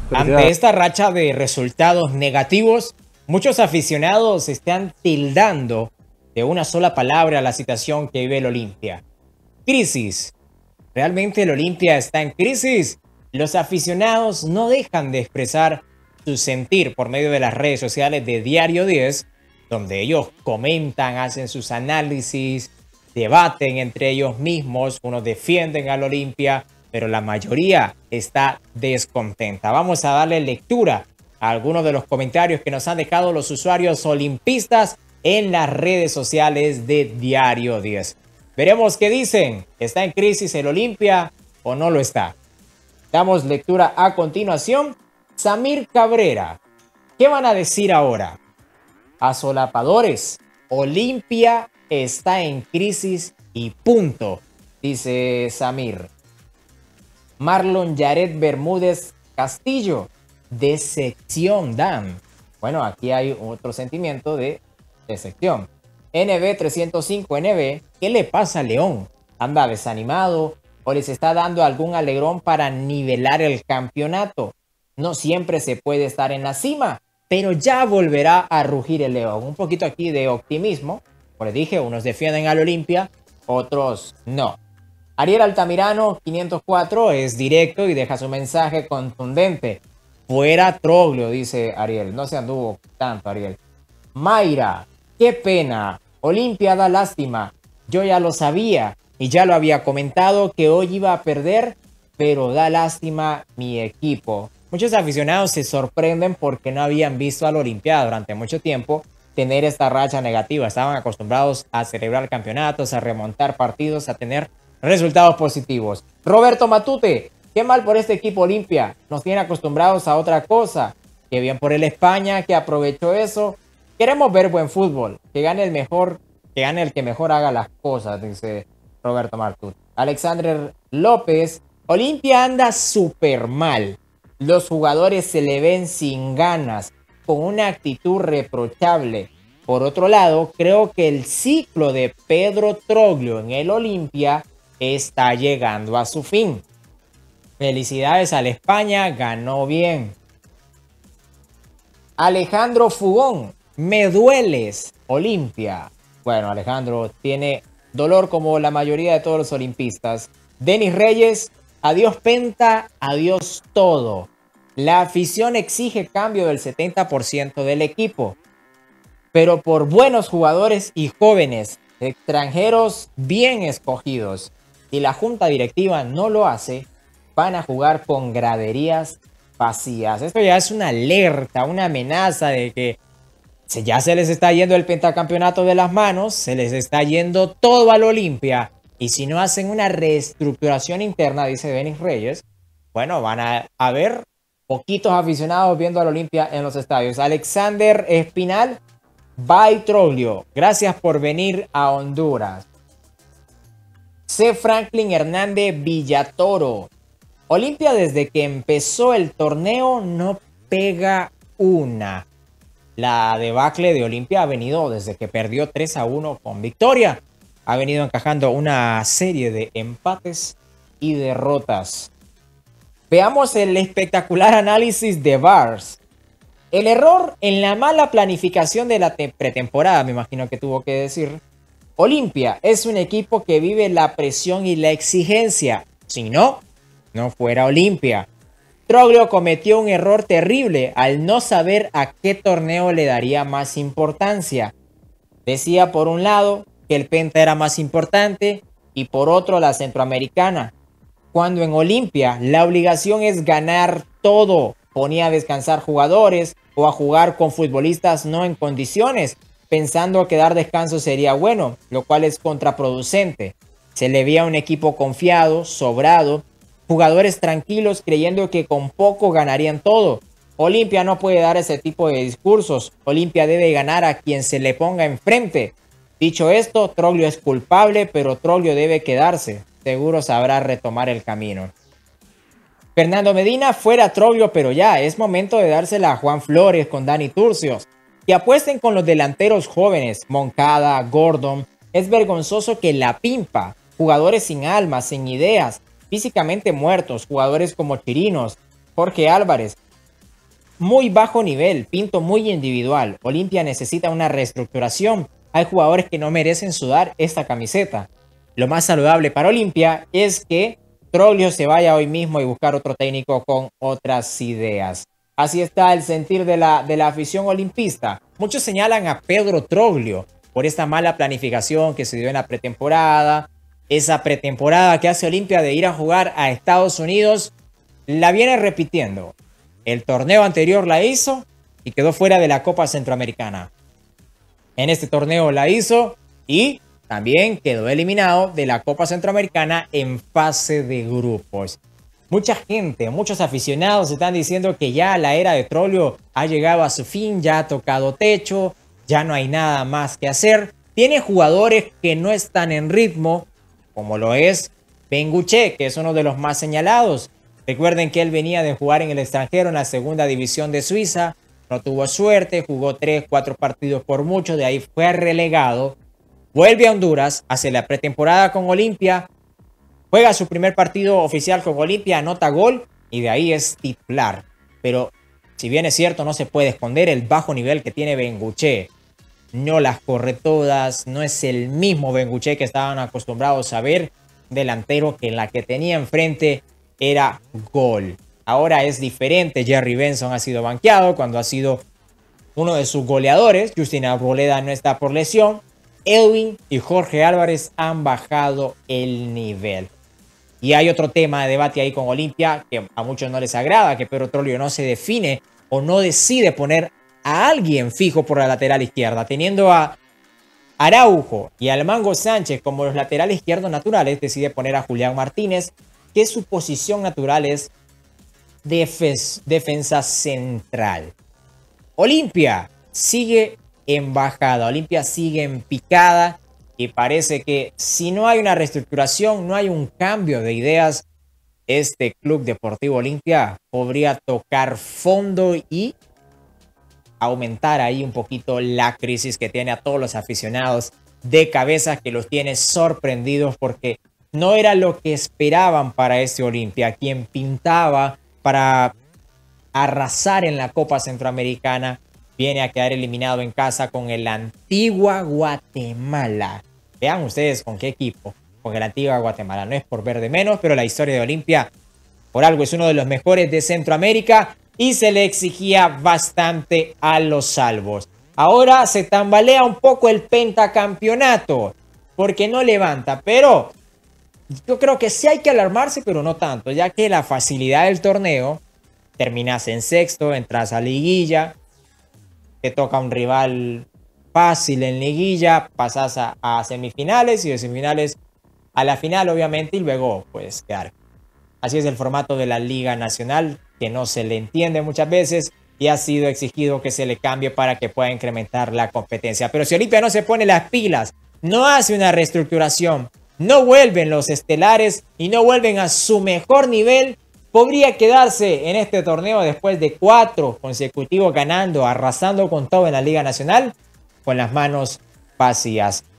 Ante Felicidades. esta racha de resultados negativos, muchos aficionados están tildando de una sola palabra la situación que vive el Olimpia. Crisis. ¿Realmente el Olimpia está en crisis? Los aficionados no dejan de expresar su sentir por medio de las redes sociales de Diario 10, donde ellos comentan, hacen sus análisis, debaten entre ellos mismos, unos defienden al Olimpia, pero la mayoría está descontenta. Vamos a darle lectura a algunos de los comentarios que nos han dejado los usuarios olimpistas en las redes sociales de Diario 10. Veremos qué dicen. ¿Está en crisis el Olimpia o no lo está? Damos lectura a continuación. Samir Cabrera. ¿Qué van a decir ahora? Asolapadores. Olimpia está en crisis y punto, dice Samir. Marlon Yaret Bermúdez Castillo. Decepción dan. Bueno, aquí hay otro sentimiento de decepción. NB305NB, ¿qué le pasa a León? ¿Anda desanimado o les está dando algún alegrón para nivelar el campeonato? No siempre se puede estar en la cima, pero ya volverá a rugir el León. Un poquito aquí de optimismo. Como les dije, unos defienden al Olimpia, otros no. Ariel Altamirano 504 es directo y deja su mensaje contundente. Fuera Troglio, dice Ariel. No se anduvo tanto, Ariel. Mayra, qué pena. Olimpia da lástima. Yo ya lo sabía y ya lo había comentado que hoy iba a perder, pero da lástima mi equipo. Muchos aficionados se sorprenden porque no habían visto al Olimpia durante mucho tiempo tener esta racha negativa. Estaban acostumbrados a celebrar campeonatos, a remontar partidos, a tener resultados positivos. Roberto Matute, qué mal por este equipo Olimpia. Nos tiene acostumbrados a otra cosa. Qué bien por el España que aprovechó eso. Queremos ver buen fútbol, que gane el mejor, que gane el que mejor haga las cosas, dice Roberto Matute. Alexander López, Olimpia anda súper mal. Los jugadores se le ven sin ganas, con una actitud reprochable. Por otro lado, creo que el ciclo de Pedro Troglio en el Olimpia está llegando a su fin. Felicidades a la España, ganó bien. Alejandro Fugón, me dueles, Olimpia. Bueno, Alejandro tiene dolor como la mayoría de todos los olimpistas. Denis Reyes, adiós Penta, adiós todo. La afición exige cambio del 70% del equipo, pero por buenos jugadores y jóvenes, extranjeros bien escogidos. Si la junta directiva no lo hace, van a jugar con graderías vacías. Esto ya es una alerta, una amenaza de que ya se les está yendo el pentacampeonato de las manos, se les está yendo todo al Olimpia. Y si no hacen una reestructuración interna, dice Denis Reyes, bueno, van a haber poquitos aficionados viendo al Olimpia en los estadios. Alexander Espinal, bye Troglio, gracias por venir a Honduras. C. Franklin Hernández Villatoro, Olimpia desde que empezó el torneo no pega una. La debacle de Olimpia ha venido desde que perdió 3-1 con Victoria. Ha venido encajando una serie de empates y derrotas. Veamos el espectacular análisis de Bars. El error en la mala planificación de la pretemporada, me imagino que tuvo que decir. Olimpia es un equipo que vive la presión y la exigencia. Si no, no fuera Olimpia. Troglio cometió un error terrible al no saber a qué torneo le daría más importancia. Decía por un lado que el Penta era más importante y por otro la Centroamericana. Cuando en Olimpia la obligación es ganar todo. Ponía a descansar jugadores o a jugar con futbolistas no en condiciones, pensando que dar descanso sería bueno, lo cual es contraproducente. Se le veía un equipo confiado, sobrado, jugadores tranquilos creyendo que con poco ganarían todo. Olimpia no puede dar ese tipo de discursos. Olimpia debe ganar a quien se le ponga enfrente. Dicho esto, Troglio es culpable, pero Troglio debe quedarse. Seguro sabrá retomar el camino. Fernando Medina, fuera Troglio, pero ya es momento de dársela a Juan Flores con Dani Turcios. Que apuesten con los delanteros jóvenes, Moncada, Gordon. Es vergonzoso que la pimpa, jugadores sin alma, sin ideas, físicamente muertos, jugadores como Chirinos, Jorge Álvarez, muy bajo nivel, Pinto muy individual. Olimpia necesita una reestructuración. Hay jugadores que no merecen sudar esta camiseta. Lo más saludable para Olimpia es que Troglio se vaya hoy mismo y buscar otro técnico con otras ideas. Así está el sentir de la afición olimpista. Muchos señalan a Pedro Troglio por esta mala planificación que se dio en la pretemporada. Esa pretemporada que hace Olimpia de ir a jugar a Estados Unidos, la viene repitiendo. El torneo anterior la hizo y quedó fuera de la Copa Centroamericana. En este torneo la hizo y también quedó eliminado de la Copa Centroamericana en fase de grupos. Mucha gente, muchos aficionados están diciendo que ya la era de Troglio ha llegado a su fin, ya ha tocado techo, ya no hay nada más que hacer. Tiene jugadores que no están en ritmo, como lo es Bengoechea, que es uno de los más señalados. Recuerden que él venía de jugar en el extranjero en la segunda división de Suiza, no tuvo suerte, jugó 3-4 partidos por mucho, de ahí fue relegado, vuelve a Honduras, hace la pretemporada con Olimpia, juega su primer partido oficial con Olimpia, anota gol y de ahí es titular. Pero si bien es cierto, no se puede esconder el bajo nivel que tiene Bengoechea. No las corre todas, no es el mismo Bengoechea que estaban acostumbrados a ver, delantero que la que tenía enfrente era gol. Ahora es diferente, Jerry Benson ha sido banqueado cuando ha sido uno de sus goleadores. Justin Arboleda no está por lesión. Edwin y Jorge Álvarez han bajado el nivel. Y hay otro tema de debate ahí con Olimpia que a muchos no les agrada, que Pedro Troglio no se define o no decide poner a alguien fijo por la lateral izquierda, teniendo a Araujo y al Mango Sánchez como los laterales izquierdos naturales. Decide poner a Julián Martínez, que su posición natural es defensa central. Olimpia sigue en bajada, Olimpia sigue en picada y parece que si no hay una reestructuración, no hay un cambio de ideas, este Club Deportivo Olimpia podría tocar fondo y aumentar ahí un poquito la crisis que tiene a todos los aficionados de cabeza, que los tiene sorprendidos porque no era lo que esperaban para este Olimpia, quien pintaba para arrasar en la Copa Centroamericana, viene a quedar eliminado en casa con el Antigua Guatemala. Vean ustedes con qué equipo, con el Antigua Guatemala. No es por ver de menos, pero la historia de Olimpia por algo es uno de los mejores de Centroamérica y se le exigía bastante a los salvos. Ahora se tambalea un poco el pentacampeonato porque no levanta, pero yo creo que sí hay que alarmarse, pero no tanto, ya que la facilidad del torneo, terminas en sexto, entras a liguilla, te toca un rival fácil en liguilla, pasas a semifinales y de semifinales a la final, obviamente, y luego puedes quedar. Así es el formato de la Liga Nacional, que no se le entiende muchas veces y ha sido exigido que se le cambie para que pueda incrementar la competencia. Pero si Olimpia no se pone las pilas, no hace una reestructuración, no vuelven los estelares y no vuelven a su mejor nivel, podría quedarse en este torneo después de 4 consecutivos ganando, arrasando con todo en la Liga Nacional, con las manos vacías.